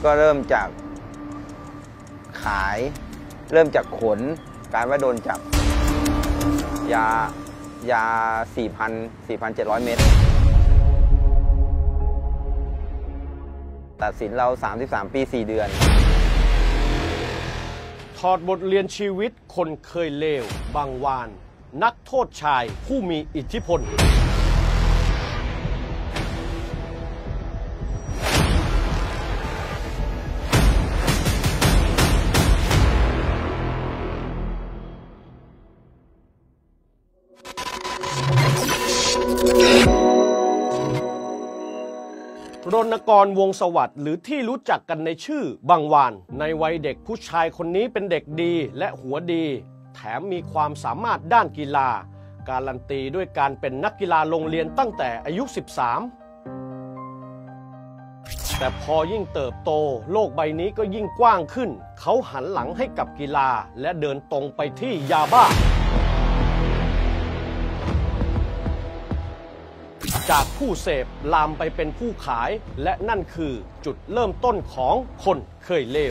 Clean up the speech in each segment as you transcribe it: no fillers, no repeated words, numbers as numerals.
ก็เริ่มจากขายเริ่มจากขนกลายว่าโดนจับยา 4,700 เม็ดตัดสินเรา33 ปี 4 เดือนถอดบทเรียนชีวิตคนเคยเลวบางวานนักโทษชายผู้มีอิทธิพลรณกร วงศ์สวัสดิ์หรือที่รู้จักกันในชื่อบางวานในวัยเด็กผู้ชายคนนี้เป็นเด็กดีและหัวดีแถมมีความสามารถด้านกีฬาการันตีด้วยการเป็นนักกีฬาโรงเรียนตั้งแต่อายุ 13แต่พอยิ่งเติบโตโลกใบนี้ก็ยิ่งกว้างขึ้นเขาหันหลังให้กับกีฬาและเดินตรงไปที่ยาบ้าจากผู้เสพลามไปเป็นผู้ขายและนั่นคือจุดเริ่มต้นของคนเคยเลว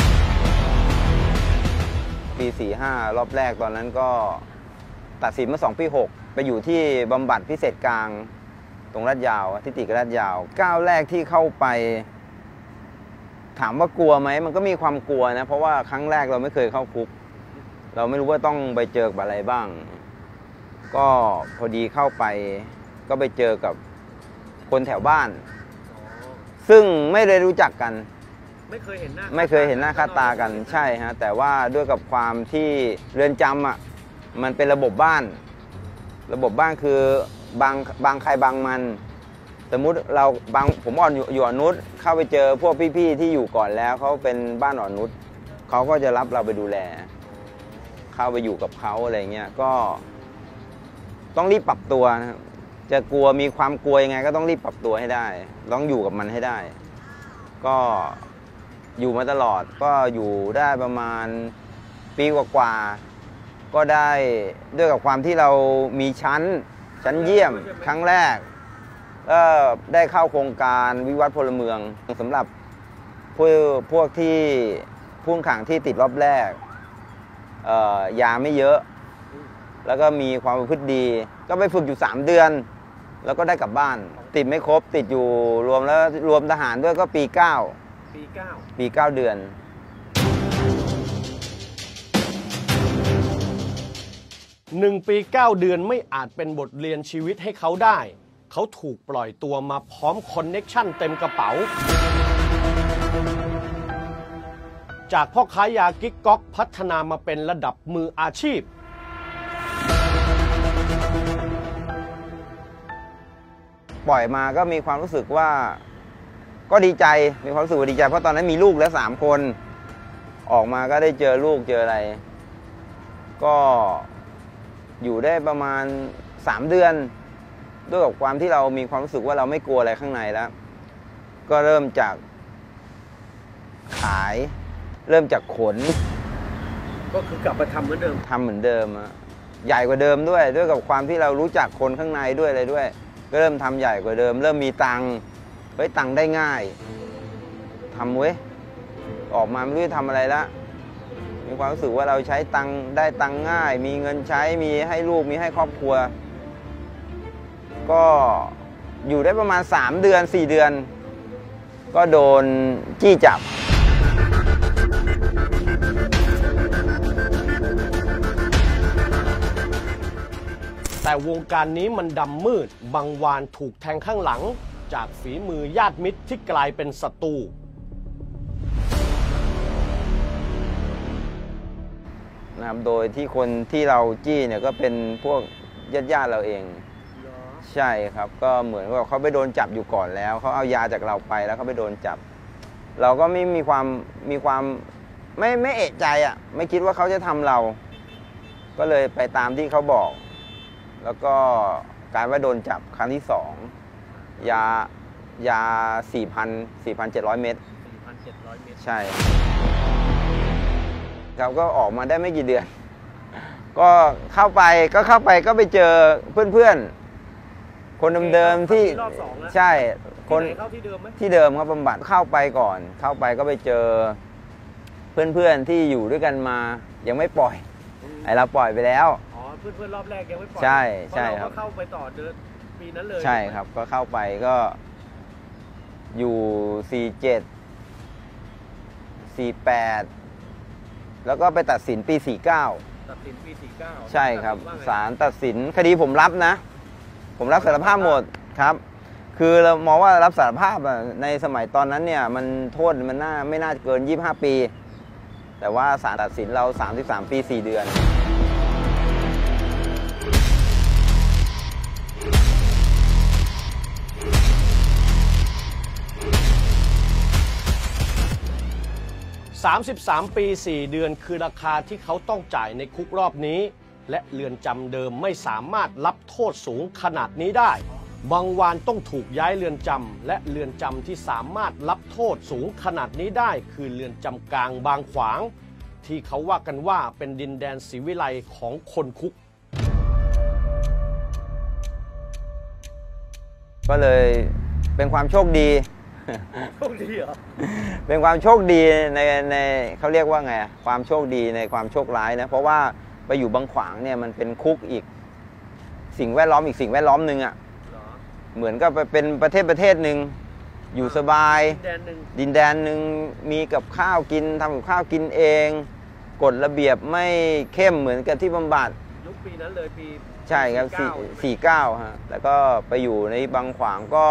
ปี 45 รอบแรกตอนนั้นก็ตัดสินมา2 ปี 6ไปอยู่ที่บำบัดพิเศษกลางตรงลาดยาวที่ติดกับลาดยาวก้าวแรกที่เข้าไปถามว่ากลัวไหมมันก็มีความกลัวนะเพราะว่าครั้งแรกเราไม่เคยเข้าคุกเราไม่รู้ว่าต้องไปเจอกับอะไรบ้างก็พอดีเข้าไปก็ไปเจอกับคนแถวบ้านซึ่งไม่ได้รู้จักกันไม่เคยเห็นหน้าค่าตากันใช่ฮะแต่ว่าด้วยกับความที่เรือนจำอ่ะมันเป็นระบบบ้านคือบางใครบางมันสมมุติเราผมอยู่อ่อนนุชเข้าไปเจอพวกพี่ๆที่อยู่ก่อนแล้วเขาเป็นบ้านอ่อนนุชเขาก็จะรับเราไปดูแลเข้าไปอยู่กับเขาอะไรเงี้ยก็ต้องรีบปรับตัวนะครับจะกลัวมีความกลัวยังไงก็ต้องรีบปรับตัวให้ได้ต้องอยู่กับมันให้ได้ก็อยู่มาตลอดก็อยู่ได้ประมาณปีกว่าๆก็ได้ด้วยกับความที่เรามีชั้นเยี่ยมครั้งแรกก็ได้เข้าโครงการวิวัฒน์พลเมืองสำหรับพวกที่ผู้ต้องขังที่ติดรอบแรกยาไม่เยอะแล้วก็มีความประพฤติดีก็ไปฝึกอยู่3 เดือนแล้วก็ได้กลับบ้านติดไม่ครบติดอยู่รวมทหารด้วยก็ปี 9 เดือน 1 ปี 9 เดือนไม่อาจเป็นบทเรียนชีวิตให้เขาได้เขาถูกปล่อยตัวมาพร้อมคอนเน็กชั่นเต็มกระเป๋าจากพ่อค้ายากิ๊กก๊อกพัฒนามาเป็นระดับมืออาชีพปล่อยมาก็มีความรู้สึกว่าก็ดีใจมีความรู้สึกว่าดีใจเพราะตอนนั้นมีลูกแล้ว3 คนออกมาก็ได้เจอลูกเจออะไรก็อยู่ได้ประมาณ3 เดือนด้วยกับความที่เรามีความรู้สึกว่าเราไม่กลัวอะไรข้างในแล้วก็เริ่มจากขายเริ่มจากขนก็คือกลับมาทำเหมือนเดิมใหญ่กว่าเดิมด้วยกับความที่เรารู้จักคนข้างในด้วยอะไรด้วยก็เริ่มทำใหญ่กว่าเดิมเริ่มมีตังค์ตังค์ได้ง่ายทำออกมาไม่รู้จะทำอะไรละมีความรู้สึกว่าเราใช้ตังค์ได้ตังค์ง่ายมีเงินใช้มีให้ลูกมีให้ครอบครัวก็อยู่ได้ประมาณ3 เดือน 4 เดือนก็โดนจี้จับแต่วงการนี้มันดำมืดบางวานถูกแทงข้างหลังจากฝีมือญาติมิตรที่กลายเป็นศัตรูนะครับโดยที่คนที่เราจี้เนี่ยก็เป็นพวกญาติเราเองใช่ครับก็เหมือนว่าเขาไปโดนจับอยู่ก่อนแล้วเขาเอายาจากเราไปแล้วเขาไปโดนจับเราก็ไม่มีความไม่เอะใจอ่ะไม่คิดว่าเขาจะทำเราก็เลยไปตามที่เขาบอกแล้วก็การว่าโดนจับครั้งที่2ยา 4,700 เม็ดใช่เราก็ออกมาได้ไม่กี่เดือนก็เข้าไปก็ไปเจอเพื่อนคนเดิมๆที่รอบ2แล้วใช่คนที่ไหนเข้าที่เดิมไหมที่เดิมครับบำบัดเข้าไปก่อน เข้าไปก็ไปเจอเพื่อนๆที่อยู่ด้วยกันมายังไม่ปล่อยไอเราปล่อยไปแล้วอ๋อเพื่อนๆรอบแรกยังไม่ปล่อยใช่เพราะใช่เราครัก็บเข้าไปต่อเดือนปีนั้นเลยใช่ครับก็เข้าไปก็อยู่47 48แล้วก็ไปตัดสินปี 49 ตัดสินปี 49 ใช่ครับตัดสินว่าไงศาลตัดสินคดีผมรับนะ ผมรับสารภาพหมดครับ คือเรามองว่ารับสารภาพอะในสมัยตอนนั้นเนี่ยมันโทษมันไม่น่าเกิน 25 ปี แต่ว่าศาลตัดสินเรา 33 ปี 4 เดือน 33 ปี 4 เดือนคือราคาที่เขาต้องจ่ายในคุกรอบนี้ และเรือนจำเดิมไม่สามารถรับโทษสูงขนาดนี้ได้ บางวานต้องถูกย้ายเรือนจำและเรือนจำที่สามารถรับโทษสูงขนาดนี้ได้ คือเรือนจำกลางบางขวาง ที่เขาว่ากันว่าเป็นดินแดนศรีวิไลของคนคุกก็เลยเป็นความโชคดีโชคดีเหรอเป็นความโชคดีในเขาเรียกว่าไงความโชคดีในความโชคร้ายนะเพราะว่าไปอยู่บางขวางเนี่ยมันเป็นคุกอีกสิ่งแวดล้อมอีกสิ่งแวดล้อมหนึ่งอ่ะเหรอเหมือนกับไปเป็นประเทศหนึ่งอยู่สบายดินแดนหนึ่งดินแดนหนึ่งมีกับข้าวกินทำกับข้าวกินเองกฎระเบียบไม่เข้มเหมือนกับที่บำบัดยุคปีนั้นเลยปีใช่ครับ 49ฮะแล้วก็ไปอยู่ในบางขวางก็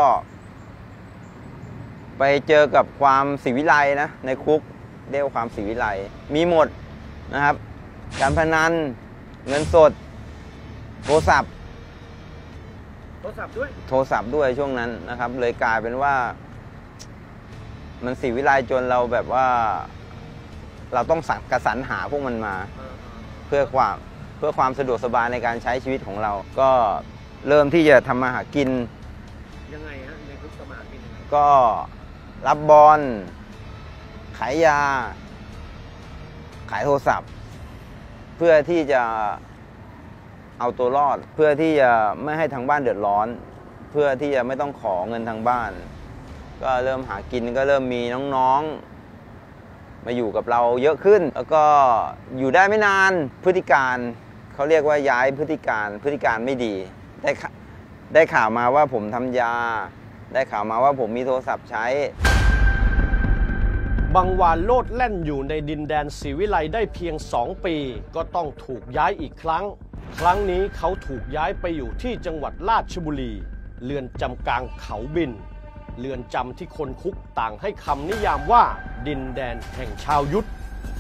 ไปเจอกับความศรีวิไลนะในคุกเรียกว่าความศรีวิไลมีหมดนะครับการพนันเงินสดโทรศัพท์โทรศัพท์ด้วยโทรศัพท์ด้วยช่วงนั้นนะครับเลยกลายเป็นว่ามันศรีวิไลจนเราแบบว่าเราต้องกระสรรหาพวกมันมาเพื่อความสะดวกสบายในการใช้ชีวิตของเราก็เริ่มที่จะทำมาหากินยังไงฮะในคุกสมากินยังไงก็รับบอลขายยา ขายโทรศัพท์ เพื่อที่จะเอาตัวรอด เพื่อที่จะไม่ให้ทางบ้านเดือดร้อน เพื่อที่จะไม่ต้องขอเงินทางบ้าน ก็เริ่มหากินก็เริ่มมีน้องๆมาอยู่กับเราเยอะขึ้น แล้วก็อยู่ได้ไม่นานพฤติการเขาเรียกว่าย้ายพฤติการไม่ดีได้ข่าวมาว่าผมทำยา ได้ข่าวมาว่าผมมีโทรศัพท์ใช้บางวานโลดแล่นอยู่ในดินแดนศรีวิไลได้เพียง 2 ปี ก็ต้องถูกย้ายอีกครั้ง ครั้งนี้เขาถูกย้ายไปอยู่ที่จังหวัดราชบุรี เรือนจำกลางเขาบิน เรือนจำที่คนคุกต่างให้คำนิยามว่าดินแดนแห่งชาวยุทธ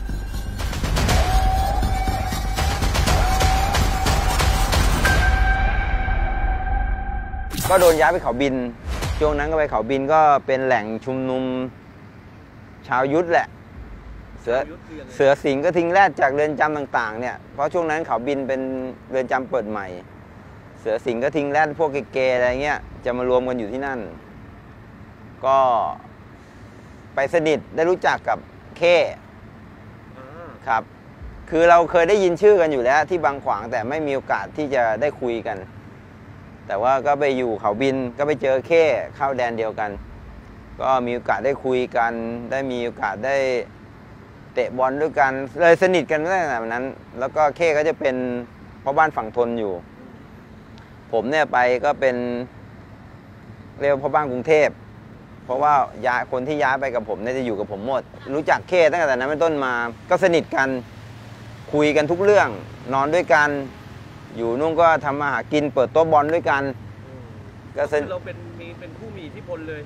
ก็โดนย้ายไปเขาบิน ช่วงนั้นก็ไปเขาบินก็เป็นแหล่งชุมนุมชาวยุทธแหละ เสือสิงห์ก็ทิ้งแรดจากเรือนจำต่างๆเนี่ย เพราะช่วงนั้นเขาบินเป็นเรือนจำเปิดใหม่ เสือสิงห์ก็ทิ้งแรดพวกเกย์อะไรเงี้ยจะมารวมกันอยู่ที่นั่น ก็ไปสนิทได้รู้จักกับเคครับ คือเราเคยได้ยินชื่อกันอยู่แล้วที่บางขวางแต่ไม่มีโอกาสที่จะได้คุยกัน แต่ว่าก็ไปอยู่เขาบินก็ไปเจอเคเข้าแดนเดียวกัน ก็มีโอกาสได้คุยกันได้มีโอกาสได้เตะบอลด้วยกันเลยสนิทกันตั้งแต่นั้น แล้วก็เคก็จะเป็นพ่อบ้านฝั่งทนอยู่ ผมเนี่ยไปก็เป็นเรียกพ่อบ้านกรุงเทพเพราะว่าคนที่ย้ายไปกับผมเนี่ยจะอยู่กับผมหมดรู้จักเคตั้งแต่นั้นเป็นต้นมาก็สนิทกันคุยกันทุกเรื่องนอนด้วยกันอยู่นู่นก็ทำมาหากินเปิดโต๊ะบอลด้วยกันก็เราเป็นผู้มีอิทธิพลเลย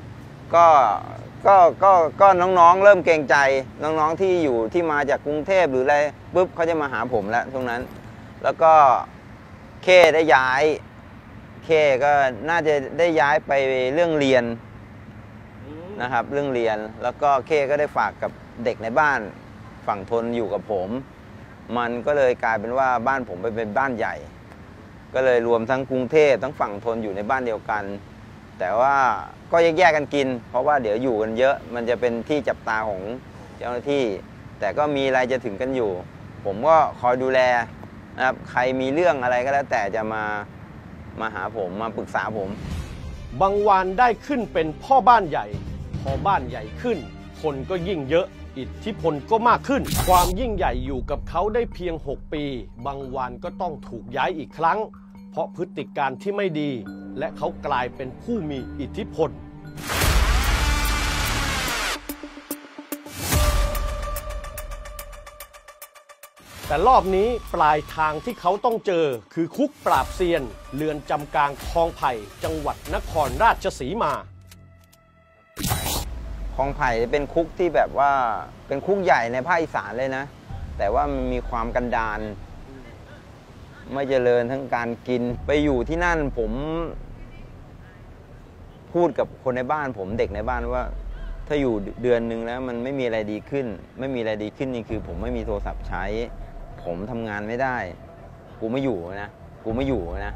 ก็น้องๆเริ่มเกรงใจน้องๆที่อยู่ที่มาจากกรุงเทพหรืออะไรปุ๊บเขาจะมาหาผมแล้วช่วงนั้นแล้วก็เคได้ย้ายเคก็น่าจะได้ย้ายไปเรื่องเรียนนะครับเรื่องเรียนแล้วก็เคก็ได้ฝากกับเด็กในบ้านฝั่งทนอยู่กับผมมันก็เลยกลายเป็นว่าบ้านผมไปเป็นบ้านใหญ่ก็เลยรวมทั้งกรุงเทพทั้งฝั่งทนอยู่ในบ้านเดียวกันแต่ว่าก็แยกกันกินเพราะว่าเดี๋ยวอยู่กันเยอะมันจะเป็นที่จับตาของเจ้าหน้าที่แต่ก็มีอะไรจะถึงกันอยู่ผมก็คอยดูแลนะครับใครมีเรื่องอะไรก็แล้วแต่จะมาหาผมมาปรึกษาผมบางวานได้ขึ้นเป็นพ่อบ้านใหญ่พอบ้านใหญ่ขึ้นคนก็ยิ่งเยอะอิทธิพลก็มากขึ้นความยิ่งใหญ่อยู่กับเขาได้เพียง6 ปีบางวานก็ต้องถูกย้ายอีกครั้งเพราะพฤติการที่ไม่ดีและเขากลายเป็นผู้มีอิทธิพลแต่รอบนี้ปลายทางที่เขาต้องเจอคือคุกปราบเซียนเรือนจำกลางคลองไผ่จังหวัดนครราชสีมาคลองไผ่เป็นคุกที่แบบว่าเป็นคุกใหญ่ในภาคอีสานเลยนะแต่ว่ามันมีความกันดารไม่เจริญทั้งการกินไปอยู่ที่นั่นผมพูดกับคนในบ้านผมเด็กในบ้านว่าถ้าอยู่เดือนหนึ่งแล้วมันไม่มีอะไรดีขึ้นไม่มีอะไรดีขึ้นนี่คือผมไม่มีโทรศัพท์ใช้ผมทำงานไม่ได้กูไม่อยู่นะกูไม่อยู่นะ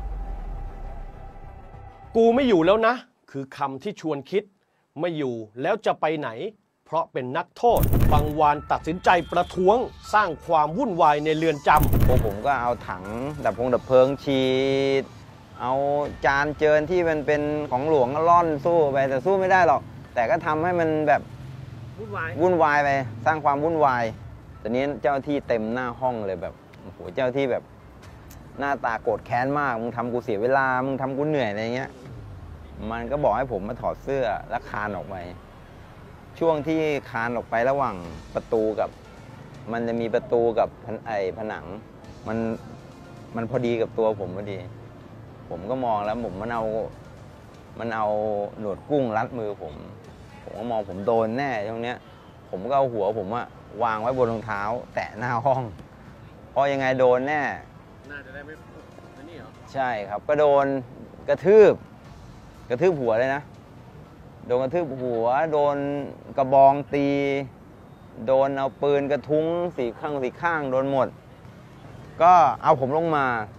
กูไม่อยู่แล้วนะคือคำที่ชวนคิดไม่อยู่แล้วจะไปไหนเพราะเป็นนักโทษบางวานตัดสินใจประท้วงสร้างความวุ่นวายในเรือนจำพวกผมก็เอาถังดับเพลิงฉีดเอาจานเจิญที่มันเป็นของหลวงก็ล่อนสู้ไปแต่สู้ไม่ได้หรอกแต่ก็ทำให้มันแบบวุ่นวายไปสร้างความวุ่นวายตอนนี้เจ้าที่เต็มหน้าห้องเลยแบบโอ้โหเจ้าที่แบบหน้าตาโกรธแค้นมากมึงทำกูเสียเวลามึงทำกูเหนื่อยอะไรเงี้ยมันก็บอกให้ผมมาถอดเสื้อแล้วคานออกไปช่วงที่คานออกไประหว่างประตูกับมันจะมีประตูกับผนังมันพอดีกับตัวผมพอดีผมก็มองแล้วมันเอาหนวดกุ้งรัดมือผมก็มองผมโดนแน่ตรงเนี้ยผมก็เอาหัวผมวางไว้บนรองเท้าแตะหน้าห้องเพราะยังไงโดนแน่น่าจะได้ไม่นี่เหรอใช่ครับก็โดนกระทืบหัวเลยนะโดนกระทืบหัวโดนกระบองตีโดนเอาปืนกระทุ้งสี่ข้างโดนหมดก็เอาผมลง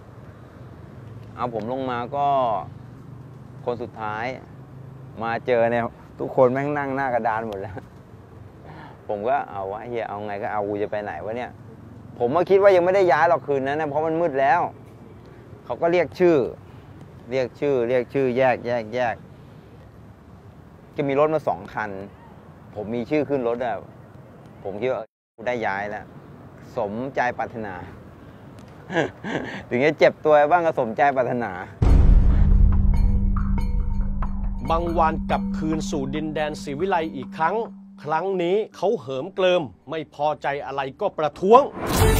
มาก็คนสุดท้ายมาเจอเนี่ยทุกคนแม่งนั่งหน้ากระดานหมดแล้วผมก็เอาวะเฮียเอาไงก็เอากูจะไปไหนวะเนี่ยผมก็คิดว่ายังไม่ได้ย้ายหรอกคืนนั้นนะเพราะมันมืดแล้วเขาก็เรียกชื่อแยกจะมีรถมา2 คันผมมีชื่อขึ้นรถอะผมคิดว่ากูได้ย้ายแล้วสมใจปรารถนาถึงจะเจ็บตัวบ้างก็สมใจปรารถนาบางวานกลับคืนสู่ดินแดนศรีวิไลอีกครั้งนี้เขาเหิมเกลิมไม่พอใจอะไรก็ประท้วง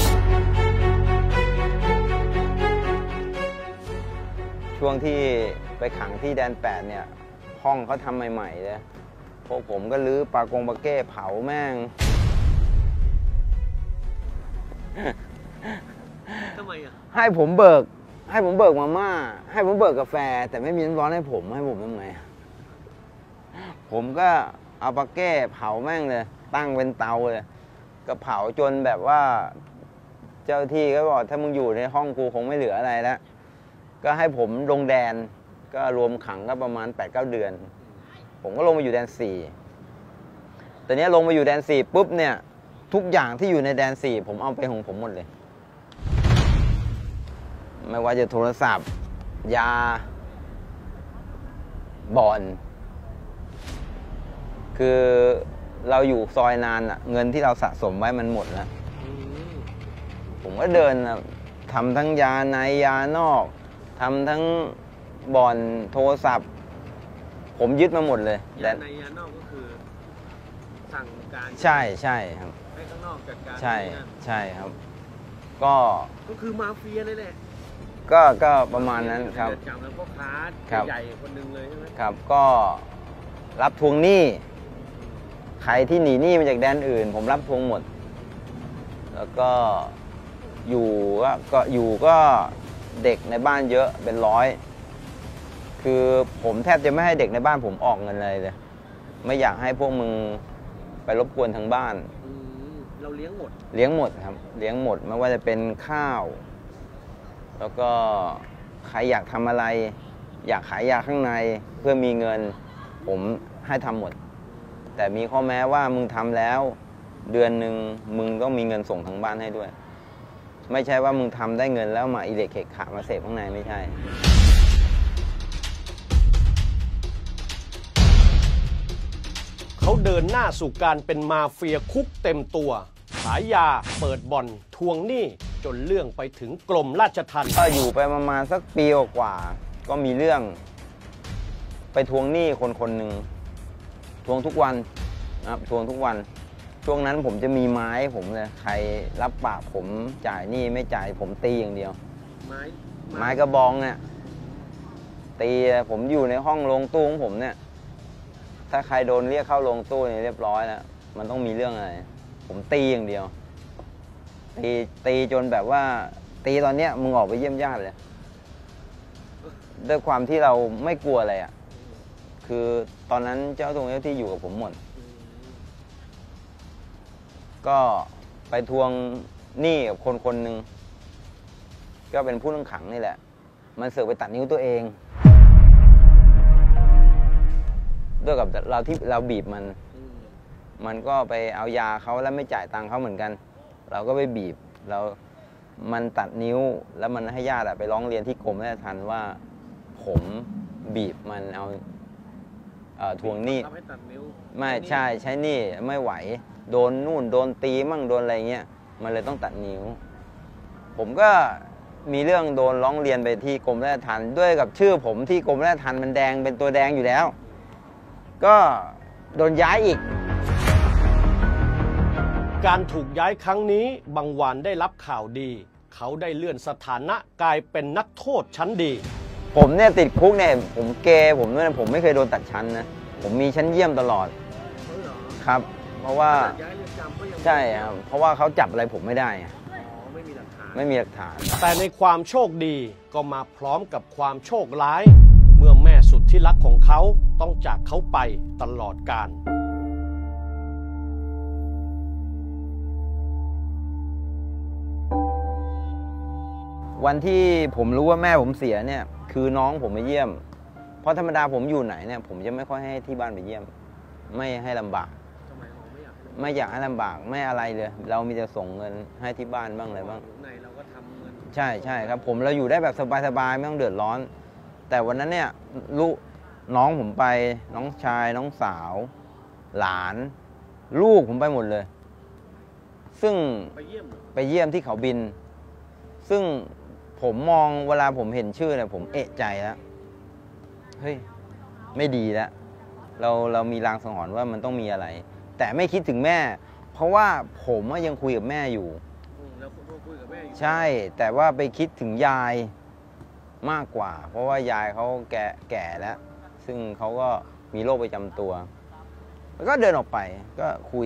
ช่วงที่ไปขังที่แดน8เนี่ยห้องเขาทำใหม่ๆเลยพวกผมก็ลื้อปาเก้เผาแม่งทำไมอ่ะให้ผมเบิกมาม่าให้ผมเบิกกาแฟแต่ไม่มีน้ำร้อนให้ผมทำไงผมก็เอาปาเก้เผาแม่งเลยตั้งเป็นเตาเลยก็เผาจนแบบว่าเจ้าที่ก็บอกถ้ามึงอยู่ในห้องกูคงไม่เหลืออะไรแล้วก็ให้ผมลงแดนก็รวมขังก็ประมาณ 8-9 เดือนผมก็ลงมาอยู่แดน4ตอนนี้ลงมาอยู่แดน4ปุ๊บเนี่ยทุกอย่างที่อยู่ในแดน4ผมเอาไปของผมหมดเลยไม่ว่าจะโทรศัพท์ยาบ่อนคือเราอยู่ซอยนานอะเงินที่เราสะสมไว้มันหมดแล้วผมก็เดินทำทั้งยาในยานอกทำทั้งบ่อนโทรศัพท์ผมยึดมาหมดเลยยาในยานอกก็คือสั่งการใช่ครับให้ข้างนอกจัดการใช่ครับก็คือมาเฟียเลยแหละก็ประมาณนั้นครับจับแล้วพ่อค้าใหญ่คนหนึ่งเลยใช่ไหมครับก็รับทวงหนี้ใครที่หนีหนี้มาจากแดนอื่นผมรับทวงหมดแล้วก็ก็เด็กในบ้านเยอะเป็น100คือผมแทบจะไม่ให้เด็กในบ้านผมออกเงินเลยไม่อยากให้พวกมึงไปรบกวนทางบ้านเราเลี้ยงหมดครับเลี้ยงหมดไม่ว่าจะเป็นข้าวแล้วก็ใครอยากทำอะไรอยากขายยาข้างในเพื่อมีเงินผมให้ทำหมดแต่มีข้อแม้ว่ามึงทำแล้วเดือนหนึ่งมึงต้องมีเงินส่งทางบ้านให้ด้วยไม่ใช่ว่ามึงทำได้เงินแล้วมาอิเล็กเขกขามาเสพข้างในไม่ใช่เขาเดินหน้าสู่การเป็นมาเฟียคุกเต็มตัวขายยาเปิดบ่อนทวงหนี้จนเรื่องไปถึงกรมราชทัณฑ์ก็อยู่ไปประมาณสักปีกว่าก็มีเรื่องไปทวงหนี้คนหนึ่งทวงทุกวันนะครับทวงทุกวันช่วงนั้นผมจะมีไม้ผมเลยใครรับปากผมจ่ายหนี้ไม่จ่ายผมตีอย่างเดียวไม้กระบองเนี่ยตีผมอยู่ในห้องโรงตู้ของผมเนี่ยถ้าใครโดนเรียกเข้าโรงตู้เนี่ยเรียบร้อยแล้วมันต้องมีเรื่องอะไรผมตีอย่างเดียวตีจนแบบว่าตีตอนเนี้ยมึงออกไปเยี่ยมญาติเลยด้วยความที่เราไม่กลัวอะไรอ่ะคือตอนนั้นเจ้าที่อยู่กับผมหมดก็ไปทวงหนี้กับคนหนึ่งก็เป็นผู้ต้องขังนี่แหละมันเสือกไปตัดนิ้วตัวเองด้วยกับเราที่เราบีบมันก็ไปเอายาเขาแล้วไม่จ่ายตังค์เขาเหมือนกันเราก็ไปบีบมันตัดนิ้วแล้วมันให้ญาติไปร้องเรียนที่กรมราชทัณฑ์ว่าผมบีบมันเอาทวงหนี้ไม่ใช่ใช้หนี้ไม่ไหวโดนนู่นโดนตีมั่งโดนอะไรเงี้ยมันเลยต้องตัดนิ้วผมก็มีเรื่องโดนร้องเรียนไปที่กรมราชทัณฑ์ด้วยกับชื่อผมที่กรมราชทัณฑ์มันแดงเป็นตัวแดงอยู่แล้วก็โดนย้ายอีกการถูกย้ายครั้งนี้บางวันได้รับข่าวดีเขาได้เลื่อนสถานะกลายเป็นนักโทษชั้นดีผมเนี่ยติดคุกเนี่ยผมผมด้วยผมไม่เคยโดนตัดชั้นนะผมมีชั้นเยี่ยมตลอดครับเพราะว่าใช่ครับเพราะว่าเขาจับอะไรผมไม่ได้ไม่มีหลักฐานแต่ในความโชคดีก็มาพร้อมกับความโชคร้ายเมื่อแม่สุดที่รักของเขาต้องจากเขาไปตลอดกาลวันที่ผมรู้ว่าแม่ผมเสียเนี่ยคือน้องผมไปเยี่ยมเพราะธรรมดาผมอยู่ไหนเนี่ยผมจะไม่ค่อยให้ที่บ้านไปเยี่ยมไม่ให้ลำบากไม่อยากให้ลำบากไม่อะไรเลยเรามีแต่ส่งเงินให้ที่บ้านบ้างอะไรบ้างเราก็ทำเงินใช่ครับผมเราอยู่ได้แบบสบายๆไม่ต้องเดือดร้อนแต่วันนั้นเนี่ยน้องผมไปน้องชายน้องสาวหลานลูกผมไปหมดเลยซึ่งไปเยี่ยมที่เขาบินซึ่งผมมองเวลาผมเห็นชื่อเนี่ยผมเอะใจแล้วเฮ้ยไม่ดีแล้วเรามีรางสังหรณ์ว่ามันต้องมีอะไรแต่ไม่คิดถึงแม่เพราะว่าผมยังคุยกับแม่อยู่แล้วคุยกับแม่อยู่ใช่แต่ว่าไปคิดถึงยายมากกว่าเพราะว่ายายเขาแก่แล้วซึ่งเขาก็มีโรคประจำตัวแล้วก็เดินออกไปก็คุย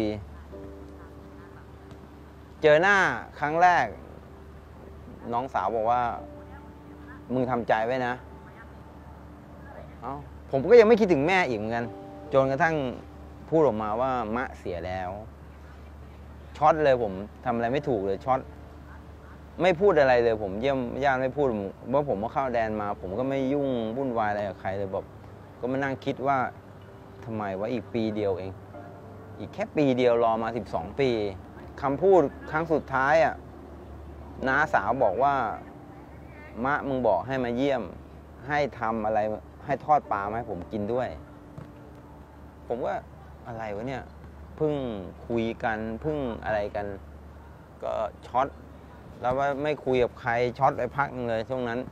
เจอหน้าครั้งแรกน้องสาวบอกว่ามึงทำใจไว้นะผมก็ยังไม่คิดถึงแม่อีกเหมือนกันจนกระทั่งพูดออกมาว่ามะเสียแล้วช็อตเลยผมทำอะไรไม่ถูกเลยช็อตไม่พูดอะไรเลยผมเยี่ยมญาติไม่พูดเมื่อผมมาเข้าแดนมาผมก็ไม่ยุ่งวุ่นวายอะไรกับใครเลยแบบก็มานั่งคิดว่าทำไมว่าอีกปีเดียวเองอีกแค่ปีเดียวรอมา12 ปีคำพูดครั้งสุดท้ายน้าสาวบอกว่ามะมึงบอกให้มาเยี่ยมให้ทำอะไรให้ทอดปลาให้ผมกินด้วยผมว่าอะไรวะเนี่ยเพิ่งคุยกันเพิ่งอะไรกันก็ช็อตแล้วว่าไม่คุยกับใครช็อตไปพักนึงเลยช่วงนั้น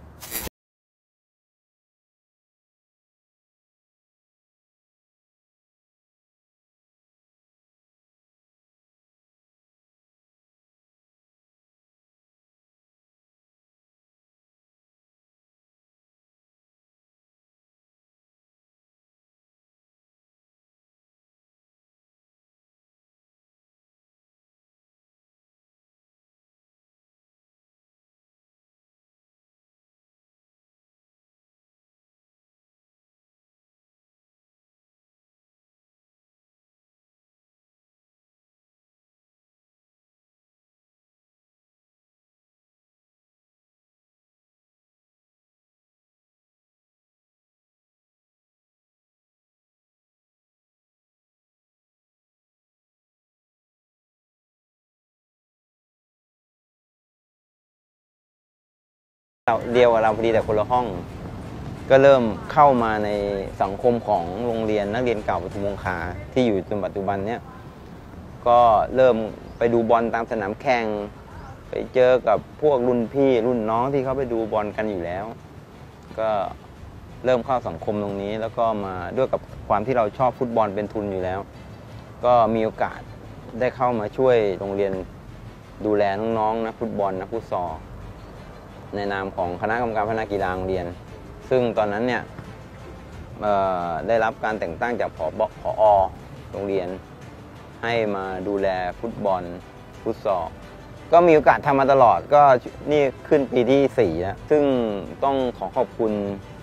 เดียวกับเราพอดีแต่คนละห้องก็เริ่มเข้ามาในสังคมของโรงเรียนนักเรียนเก่าปทุมวงศ์คาที่อยู่จนปัจจุบันเนี้ยก็เริ่มไปดูบอลตามสนามแข่งไปเจอกับพวกรุ่นพี่รุ่นน้องที่เขาไปดูบอลกันอยู่แล้วก็เริ่มเข้าสังคมตรงนี้แล้วก็มาด้วยกับความที่เราชอบฟุตบอลเป็นทุนอยู่แล้วก็มีโอกาสได้เข้ามาช่วยโรงเรียนดูแลน้องๆนักฟุตบอลนักฟุตซอลในนามของคณะกรรมการพัฒนากีฬาโรงเรียนซึ่งตอนนั้นเนี่ยได้รับการแต่งตั้งจากผอ.โรงเรียนให้มาดูแลฟุตบอลฟุตซอลก็มีโอกาสทำมาตลอดก็นี่ขึ้นปีที่4แล้วซึ่งต้องขอบคุณ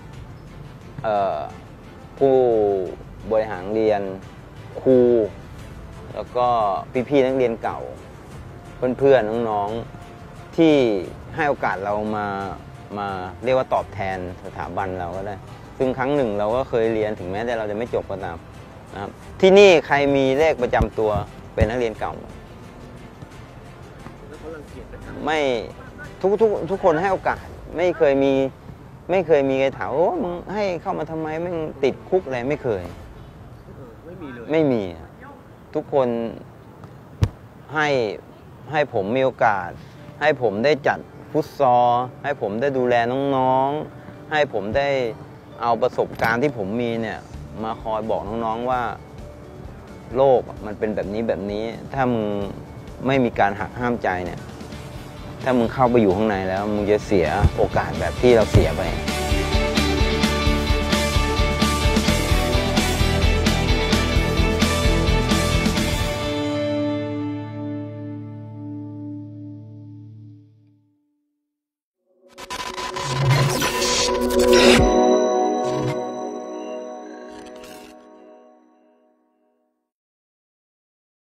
ผู้บริหารเรียนครูแล้วก็พี่ๆนักเรียนเก่าเพื่อนๆน้องๆที่ให้โอกาสเรามาเรียกว่าตอบแทนสถาบันเราก็ได้ซึ่งครั้งหนึ่งเราก็เคยเรียนถึงแม้แต่เราจะไม่จบก็ตามนะครับที่นี่ใครมีเลขประจำตัวเป็นนักเรียนเก่าไม่ทุกคนให้โอกาสไม่เคยมีใครถามว่ามึงให้เข้ามาทำไมมึงติดคุกอะไรไม่เคยไม่มีเลยไม่มีทุกคนให้ผมมีโอกาสให้ผมได้จัดฟุตซอลให้ผมได้ดูแลน้องๆให้ผมได้เอาประสบการณ์ที่ผมมีเนี่ยมาคอยบอกน้องๆว่าโลกมันเป็นแบบนี้ถ้ามึงไม่มีการหักห้ามใจเนี่ยถ้ามึงเข้าไปอยู่ข้างในแล้วมึงจะเสียโอกาสแบบที่เราเสียไป